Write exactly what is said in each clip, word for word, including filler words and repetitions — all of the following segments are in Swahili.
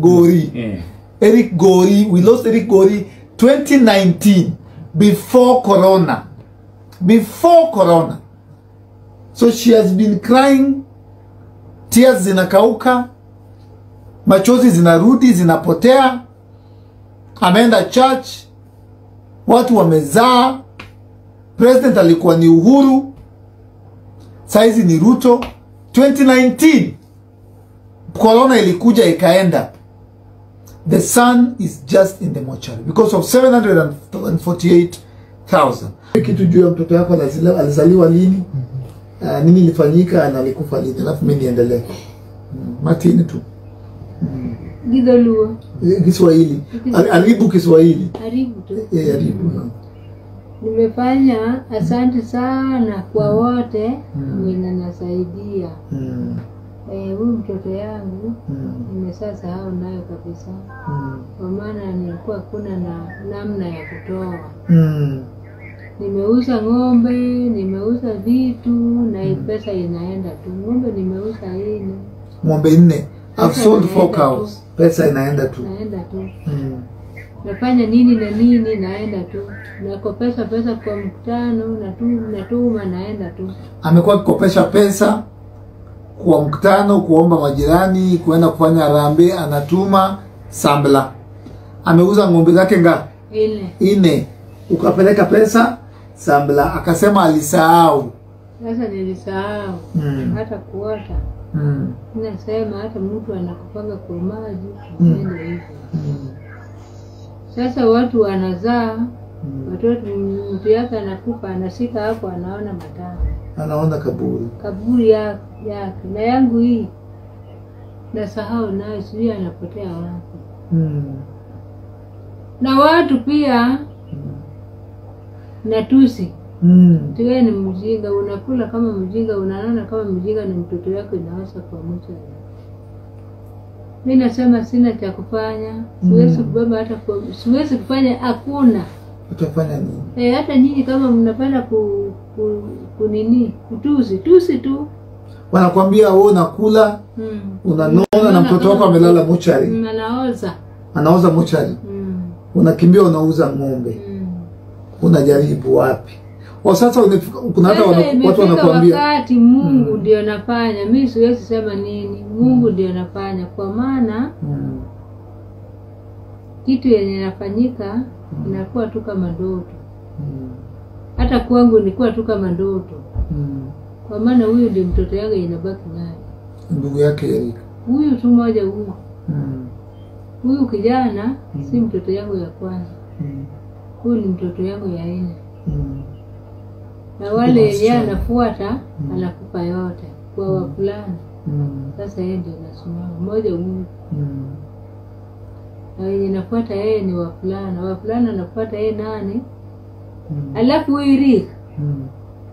Gori. Yeah. Eric Gori. We lost Eric Gori twenty nineteen, before Corona. Before Corona. So she has been crying. Tears zinakauka. Machozi zinarudi, zinapotea. Ameenda church. Watu wamezaa. President alikuwa ni Uhuru. Saizi ni Ruto. twenty nineteen. Corona ilikuja ikaenda. The son is just in the mortuary because of seven hundred forty-eight thousand. Kitu juu ya mtoto yako alizaliwa lini? Uh, nini ilifanyika na alikufa lini? Alafu mimi niendelee. Mm. Martini tu. Mm. Gidoluo. Kiswahili. Aribu Kiswahili. Aribu tu. Eh, aribu. Nimefanya asante sana kwa wote wenye nasaidia. Mm. Eh, huyu mtoto yangu mm. nimesahau nayo kabisa. Mm. Kwa maana nilikuwa kuna na namna ya kutoa. Mm. Nimeuza ng'ombe, nimeuza vitu na mm. pesa inaenda tu. Ng'ombe nimeuza nne. Ng'ombe nne. I've sold four cows. Pesa inaenda tu. Naenda tu. Mm. Nafanya nini na nini naenda tu. Nakopesha pesa kwa mkutano, natuma natuma naenda tu. Amekuwa akikopesha pesa kwa mkutano, kuomba majirani, kuenda kufanya harambee, anatuma Sambla. Ameuza ng'ombe zake ngapi? Ine. Ine. Ukapeleka pesa Sambla, akasema alisahau. Sasa nilisahau. Mm. Hata kuota. Mm. Nasema hata mtu anakupanga kwa maji, nenda mm. hivyo. Mm. Sasa watu wanazaa, mm. watoto mtu yake anakufa, anashika hapo anaona matanga. Anaona kaburi. Kaburi yake yake. Na yangu hii nasahau nayo, sijui anapotea wapi. Mm. Na watu pia mm. natusi. Mm. Tuwe ni mjinga, unakula kama mjinga, unaona kama mjinga ni mtoto yako inaosha kwa mtu. Mimi nasema sina cha kufanya, siwezi mm. kubeba hata kwa, siwezi kufanya hakuna. Utafanya nini? Eh, hata nyinyi kama mnapenda ku, ku, ku nini, kutusi, tusi tu. Wanakuambia wewe unakula, mm. unanona na mtoto wako amelala mochari. Mm, anaoza. Anaoza mochari. Mm. Unakimbia unauza ng'ombe. Mm. Unajaribu wapi? Kwa sasa kuna hata watu wanakuambia wakati Mungu ndio mm. anafanya. Mimi siwezi sema nini. Mungu ndio mm. anafanya kwa maana mm. kitu yenye inafanyika mm. inakuwa tu kama ndoto. Mm. Hata kwangu ilikuwa tu kama ndoto. Mm. Kwa maana huyu ndio mtoto yangu inabaki naye. Ndugu yake Eric. Huyu tu mmoja huyu. Mm. Huyu kijana mm. si mtoto yangu ya kwanza. Mm. Huyu ni mtoto yangu ya nne. Mm. Na wale yeye anafuata mm. anakupa yote kwa mm. wapulani. Mm. Sasa yeye ndio anasimama mmoja huyu. Mm. Na yeye anafuata yeye ni wapulani, wapulani anafuata yeye nani? Mm. Alafu huyu Rick. Mm.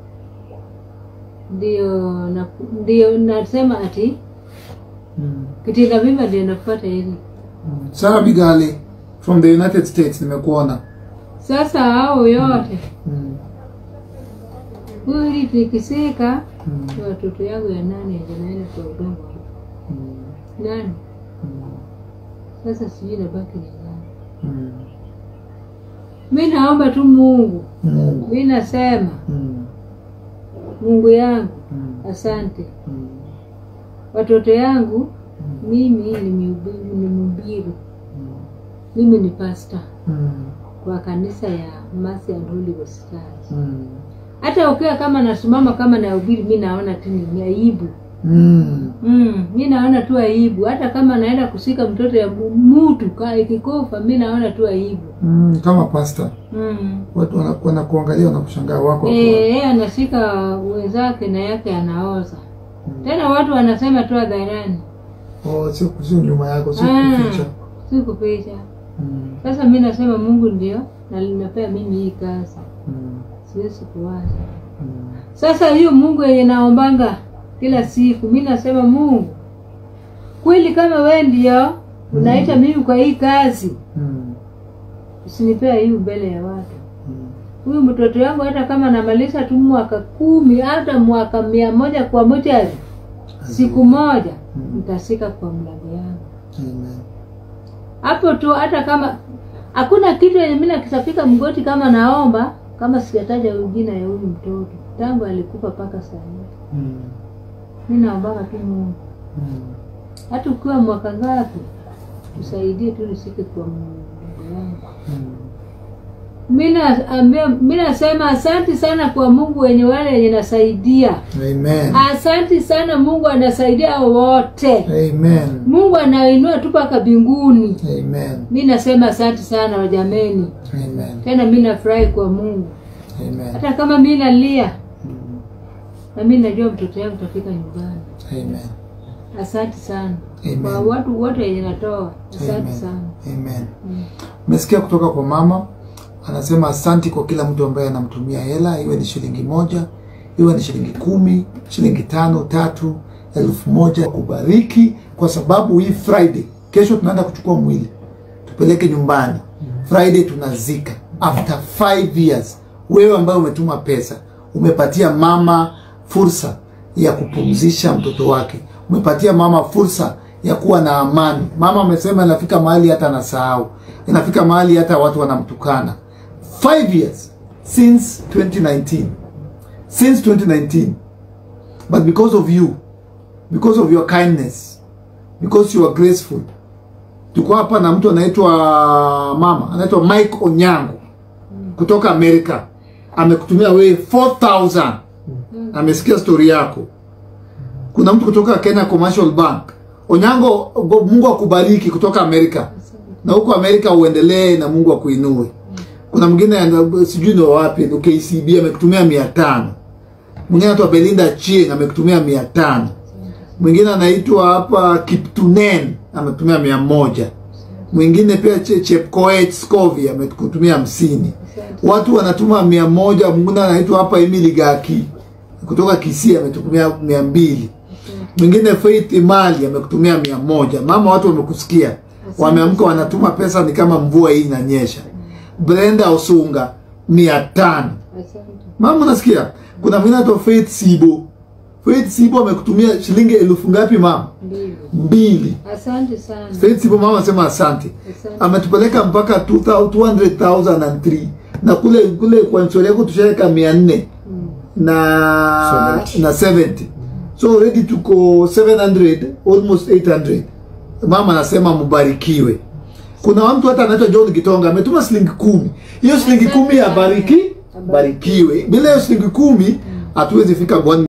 Ndio na ndio nasema ati mm. kitika mimba ndio nafuata yeye. Mm. Sarah Bigale from the United States nimekuona. Sasa hao yote. Mm. Huyu nikiseka mm. watoto yangu ya nani yanaenda kwa udongo. Mm. Nani? Mm. Sasa sijui nabaki ni nani. Mm. Mimi naomba tu Mungu. Mungu. Mimi nasema mm. Mungu yangu mm. asante. Mm. Watoto yangu mm. mimi ni mhubiri. Mm. Mimi ni pastor. Mm. Kwa kanisa ya Mercy and Holy Gospel. Mm. Hata ukiwa kama nasimama kama na ubiri mimi naona tu ni aibu. Mm. Mm, mimi naona tu aibu. Hata kama naenda kusika mtoto ya mtu kaa ikikofa mimi naona tu aibu. Mm, kama pastor. Mm. Watu wanakuwa kuangalia wanakushangaa wako. Eh, yeye anashika wenzake na yake anaoza. Mm. Tena watu wanasema tu hadharani. Oh, sio sio nyuma yako, sio kuficha. Sio kuficha. Mm. Sasa mimi nasema Mungu ndio na linapea mimi hii kazi. Mm. Siwezi kuwaza. Mm. Sasa hiyo Mungu yeye naombanga kila siku mimi nasema Mungu kweli kama wewe ndio unaita mm. mimi kwa hii kazi. Mm. Usinipea hiyo mbele ya watu. Huyu mm. mtoto wangu hata kama namaliza tu mwaka kumi hata mwaka mia moja kwa moja siku moja mm. nitasika kwa mlango yangu. Amen. Hapo tu, hata kama hakuna kitu yenye mimi nakisafika mgoti kama naomba, kama sijataja jina ya huyu mtoto. Tangu alikufa paka sasa. Mm. Mimi naomba tu Mungu. Mm. Hata ukiwa mwaka ngapi, usaidie tu nisike kwa Mungu wangu. Mm. Mimi nasema asante sana kwa Mungu wenye wale wenye nasaidia. Amen. Asante sana, Mungu anasaidia wote. Amen. Mungu anainua tu paka mbinguni. Amen. Mimi nasema asante sana wajameni. Amen. Tena mimi nafurahi kwa Mungu. Amen. Hata kama mimi nalia, mm. na mimi najua mtoto wangu tafika nyumbani. Amen. Asante sana. Amen. Kwa watu wote wenye natoa, asante Amen. sana. Amen. Umesikia mm. kutoka kwa mama, anasema asante kwa kila mtu ambaye anamtumia hela, iwe ni shilingi moja, iwe ni shilingi kumi, shilingi tano, tatu, elfu moja. Kubariki kwa sababu hii Friday, kesho tunaenda kuchukua mwili tupeleke nyumbani. Friday tunazika after five years. Wewe ambaye umetuma pesa, umepatia mama fursa ya kupumzisha mtoto wake. Umepatia mama fursa ya kuwa na amani. Mama amesema inafika mahali hata anasahau. Inafika mahali hata watu wanamtukana. Five years since twenty nineteen. Since twenty nineteen. But because of you, because of your kindness, because you are graceful. Tuko hapa na mtu anaitwa mama, anaitwa Mike Onyango kutoka Amerika. Amekutumia wewe four thousand. Amesikia story yako. Kuna mtu kutoka Kenya Commercial Bank. Onyango, Mungu akubariki, kutoka Amerika. Na huko Amerika uendelee na Mungu akuinue. Kuna mwingine sijui ni wapi, K C B amekutumia mia tano. Mwingine anaitwa Belinda Chieng amekutumia mia tano. Mwingine anaitwa hapa Kiptunen amekutumia mia moja. Mwingine pia Chepkoech Scovia amekutumia hamsini. Watu wanatuma mia moja. Mwingine anaitwa hapa Emily Gaki kutoka Kisii ametukumia mia mbili. Mwingine Faith Imali amekutumia mia moja. Mama, watu wamekusikia. Wameamka wanatuma pesa ni kama mvua hii inanyesha. Brenda Osunga mia tano. Mama, unasikia? Kuna mwingine anaitwa Faith Sibo. Faith Sibo amekutumia shilingi elfu ngapi mama? Mbili. Mbili. Asante sana. Faith Sibo mama sema asante. Ametupeleka mpaka two hundred thousand and three. Na kule kule kwa nchole yako tushaweka mia nne. Mm. Na na seventy. So already tuko seven hundred, almost eight hundred. Mama anasema mubarikiwe. Kuna mtu hata anaitwa John Gitonga ametuma shilingi kumi. Hiyo shilingi kumi ya bariki, barikiwe. Bila hiyo shilingi kumi hatuwezi fika